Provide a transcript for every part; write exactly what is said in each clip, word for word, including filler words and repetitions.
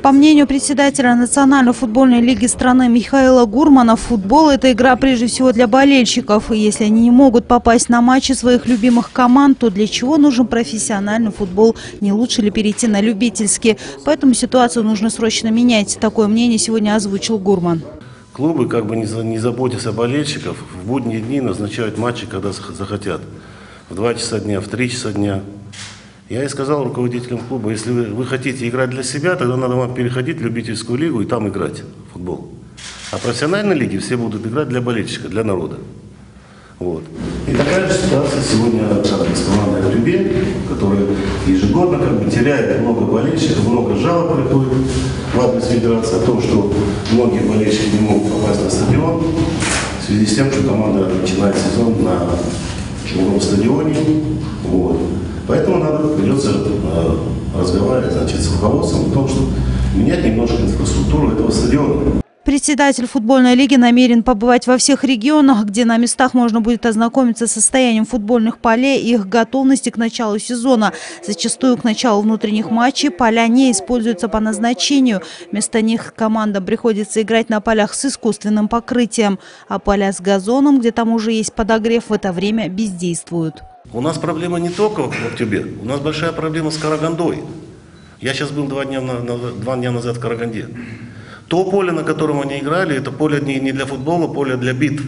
По мнению председателя Национальной футбольной лиги страны Михаила Гурмана, футбол – это игра прежде всего для болельщиков. И если они не могут попасть на матчи своих любимых команд, то для чего нужен профессиональный футбол? Не лучше ли перейти на любительский? Поэтому ситуацию нужно срочно менять. Такое мнение сегодня озвучил Гурман. Клубы, как бы не заботясь о болельщиках, в будние дни назначают матчи, когда захотят. В два часа дня, в три часа дня. Я и сказал руководителям клуба, если вы, вы хотите играть для себя, тогда надо вам переходить в любительскую лигу и там играть в футбол. А профессиональные лиги все будут играть для болельщика, для народа. Вот. И такая же ситуация сегодня как бы, с командой «Актюбе», которая ежегодно как бы, теряет много болельщиков, много жалоб приходит в адрес федерации о том, что многие болельщики не могут попасть на стадион в связи с тем, что команда начинает сезон на другом стадионе. Вот. Поэтому надо, придется э, разговаривать значит, с руководством о том, что менять немножко инфраструктуру этого стадиона. Председатель футбольной лиги намерен побывать во всех регионах, где на местах можно будет ознакомиться с состоянием футбольных полей и их готовности к началу сезона. Зачастую к началу внутренних матчей поля не используются по назначению. Вместо них командам приходится играть на полях с искусственным покрытием. А поля с газоном, где там уже есть подогрев, в это время бездействуют. У нас проблема не только в Актюбе, у нас большая проблема с Карагандой. Я сейчас был два дня, на, два дня назад в Караганде. То поле, на котором они играли, это поле не, не для футбола, поле для битв.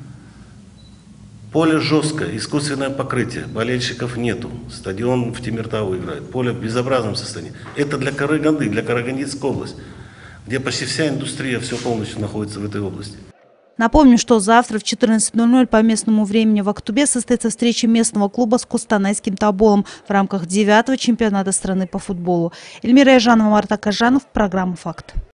Поле жесткое, искусственное покрытие, болельщиков нету. Стадион в Темиртау играет, поле в безобразном состоянии. Это для Караганды, для Карагандинской области, где почти вся индустрия, все полностью находится в этой области. Напомню, что завтра в четырнадцать ноль ноль по местному времени в Актюбе состоится встреча местного клуба с Кустанайским Тоболом в рамках девятого чемпионата страны по футболу. Эльмира Яжанова, Марат Акажанов, программа «Факт».